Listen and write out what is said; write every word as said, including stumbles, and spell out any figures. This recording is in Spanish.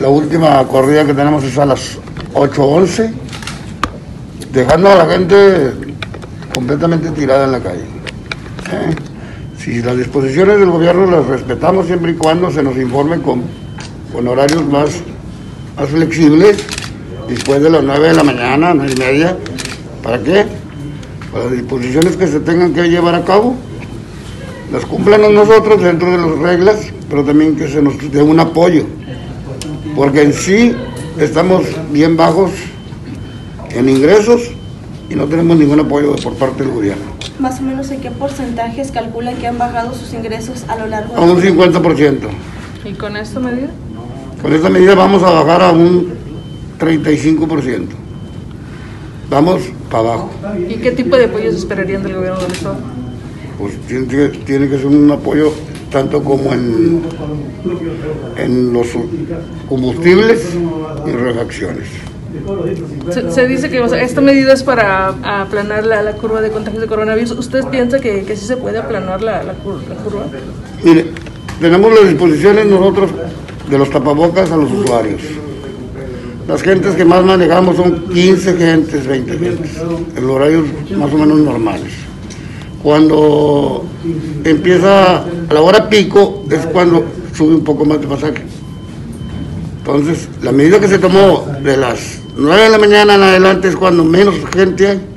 La última corrida que tenemos es a las ocho once, dejando a la gente completamente tirada en la calle. ¿Eh? Si las disposiciones del gobierno las respetamos siempre y cuando se nos informe con, con horarios más, más flexibles, después de las nueve de la mañana, nueve y media, ¿para qué? Para las disposiciones que se tengan que llevar a cabo, las cumplan nosotros dentro de las reglas, pero también que se nos dé un apoyo, porque en sí estamos bien bajos en ingresos y no tenemos ningún apoyo por parte del gobierno. Más o menos, ¿en qué porcentajes calculan que han bajado sus ingresos a lo largo de... A un cincuenta por ciento. ¿Y con esta medida? Con esta medida vamos a bajar a un treinta y cinco por ciento. Vamos para abajo. ¿Y qué tipo de apoyos esperarían del gobierno del Estado? Pues tiene que, tiene que ser un apoyo tanto como en, en los combustibles y refacciones. Se, se dice que, o sea, esta medida es para aplanar la, la curva de contagios de coronavirus. ¿Usted piensa que, que sí se puede aplanar la, la, cur, la curva? Mire, tenemos las disposiciones nosotros de los tapabocas a los usuarios. Las gentes que más manejamos son quince gentes, veinte gentes, en horarios más o menos normales. Cuando empieza a la hora pico es cuando sube un poco más de pasaje. Entonces, la medida que se tomó de las nueve de la mañana en adelante es cuando menos gente hay.